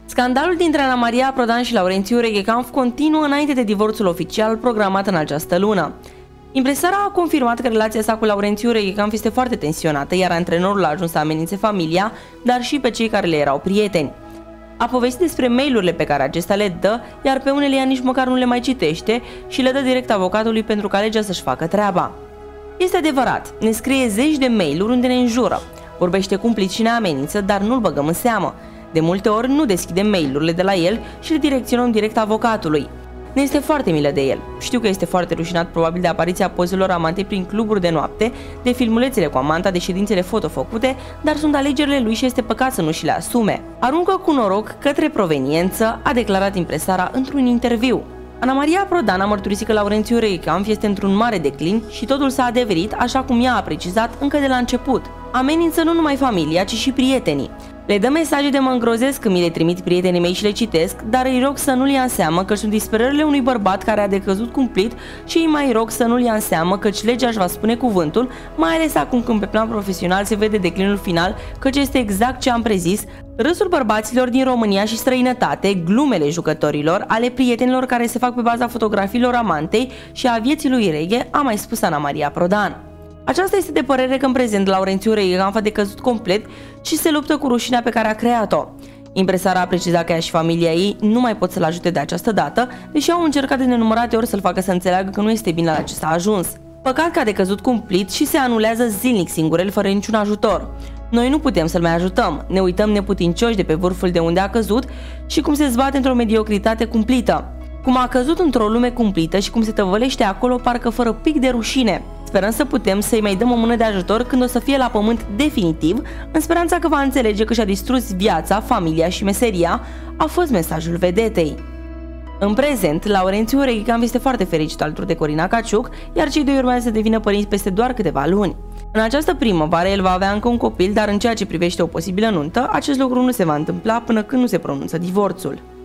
Scandalul dintre Ana Maria Prodan și Laurențiu Reghecamp continuă înainte de divorțul oficial programat în această lună. Impresara a confirmat că relația sa cu Laurențiu Reghecamp este foarte tensionată, iar antrenorul a ajuns să amenințe familia, dar și pe cei care le erau prieteni. A povestit despre mail-urile pe care acesta le dă, iar pe unele ea nici măcar nu le mai citește și le dă direct avocatului pentru ca legea să-și facă treaba. Este adevărat, ne scrie zeci de mail-uri unde ne înjură, vorbește cumplit și ne amenință, dar nu-l băgăm în seamă. De multe ori nu deschidem mail-urile de la el și le direcționăm direct avocatului. Ne este foarte milă de el. Știu că este foarte rușinat probabil de apariția pozelor amantei prin cluburi de noapte, de filmulețele cu amanta, de ședințele fotofăcute, dar sunt alegerile lui și este păcat să nu și le asume. Aruncă cu noroc către proveniență, a declarat impresara într-un interviu. Ana Maria Prodan a mărturisit că Laurențiu Reghecamp este într-un mare declin și totul s-a adeverit așa cum ea a precizat încă de la început. Amenință nu numai familia, ci și prietenii. Le dă mesaje de mă îngrozesc când mi le trimit prietenii mei și le citesc, dar îi rog să nu-l ia în seamă că sunt disperările unui bărbat care a decăzut cumplit și îi mai rog să nu-l ia în seamă căci legea își va spune cuvântul, mai ales acum când pe plan profesional se vede declinul final, căci este exact ce am prezis, râsul bărbaților din România și străinătate, glumele jucătorilor, ale prietenilor care se fac pe baza fotografiilor amantei și a vieții lui Reghe, a mai spus Ana Maria Prodan. Aceasta este de părere că în prezent Laurențiu Reghecamp a decăzut complet și se luptă cu rușinea pe care a creat-o. Impresara a precizat că ea și familia ei nu mai pot să-l ajute de această dată, deși au încercat de nenumărate ori să-l facă să înțeleagă că nu este bine la ce s-a ajuns. Păcat că a decăzut cumplit și se anulează zilnic singurel fără niciun ajutor. Noi nu putem să-l mai ajutăm, ne uităm neputincioși de pe vârful de unde a căzut și cum se zbate într-o mediocritate cumplită. Cum a căzut într-o lume cumplită și cum se tăvălește acolo parcă fără pic de rușine. Sperăm să putem să-i mai dăm o mână de ajutor când o să fie la pământ definitiv, în speranța că va înțelege că și-a distrus viața, familia și meseria, a fost mesajul vedetei. În prezent, Laurențiu Reghecamp este foarte fericit alături de Corina Caciuc, iar cei doi urmează să devină părinți peste doar câteva luni. În această primăvară el va avea încă un copil, dar în ceea ce privește o posibilă nuntă, acest lucru nu se va întâmpla până când nu se pronunță divorțul.